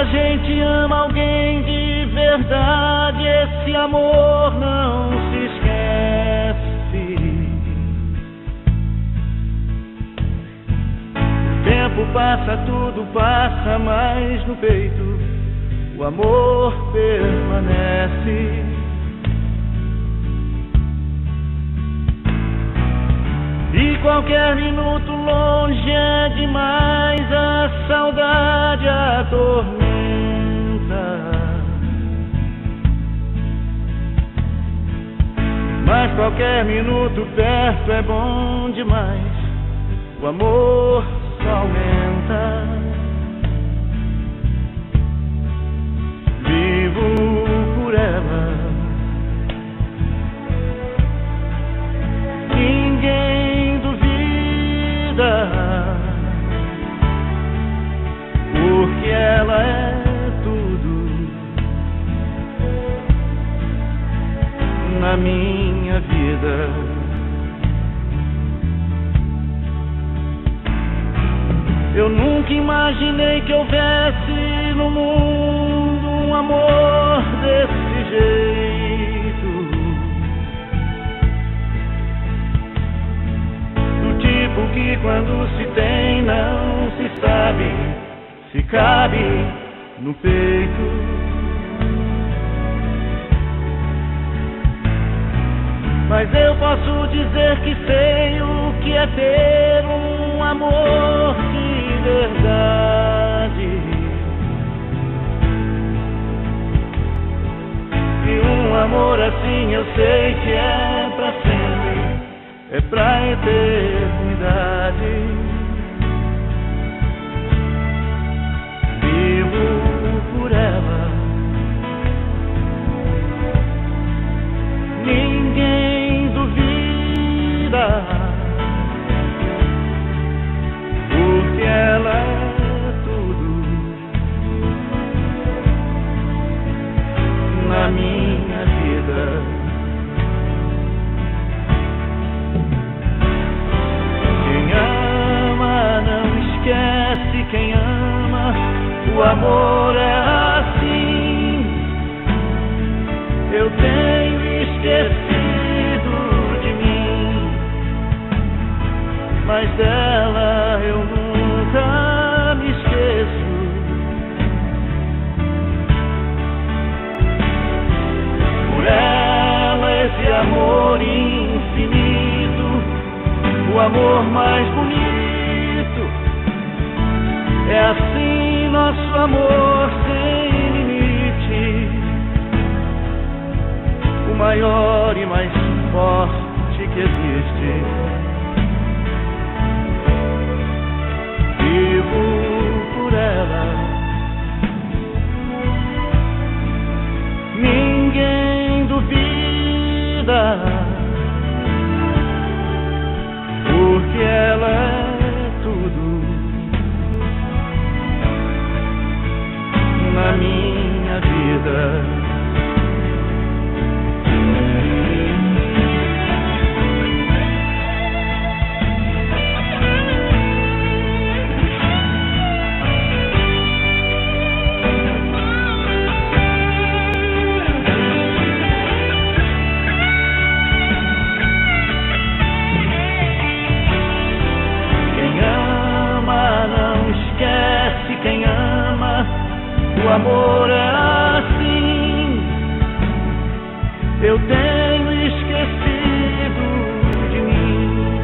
a gente ama alguém de verdade, esse amor não se esquece. O tempo passa, tudo passa, mas no peito o amor permanece. E qualquer minuto longe é demais, a saudade atormenta. Mas qualquer minuto perto é bom demais, o amor só aumenta. Vivo por ela, ninguém duvida, porque ela é tudo na minha vida. Eu nunca imaginei que houvesse no mundo um amor desse jeito, do tipo que quando se tem não se sabe se cabe no peito. Mas eu posso dizer que sei o que é ter um amor de verdade. E um amor assim eu sei que é pra sempre, é pra eternidade. Vivo por ela, ninguém duvida, porque ela é tudo na minha vida. Quem ama não esquece, quem ama, o amor é assim. Eu tenho esquecido de mim, mas dela eu nunca me esqueço. Por ela esse amor infinito, o amor mais bonito. É assim nosso amor sem limite, o maior e mais forte que existe. Vivo por ela, ninguém duvida, porque ela é tudo na minha vida. O amor é assim. Eu tenho esquecido de mim,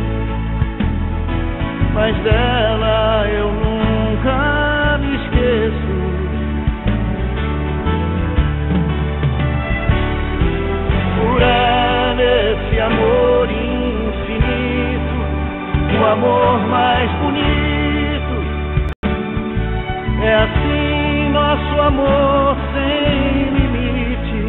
mas dela eu nunca me esqueço. Por ela esse amor infinito, o amor mais bonito. É assim nosso amor sem limite,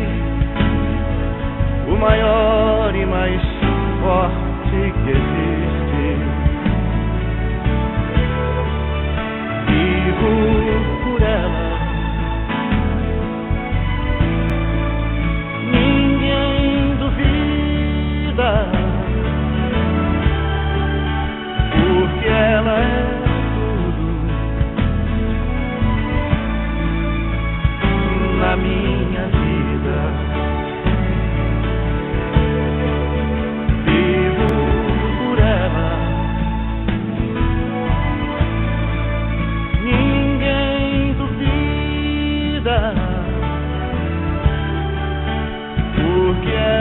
o maior e mais forte que existe. Vivo por ela, ninguém duvida, porque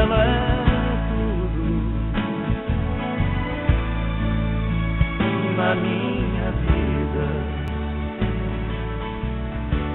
ama.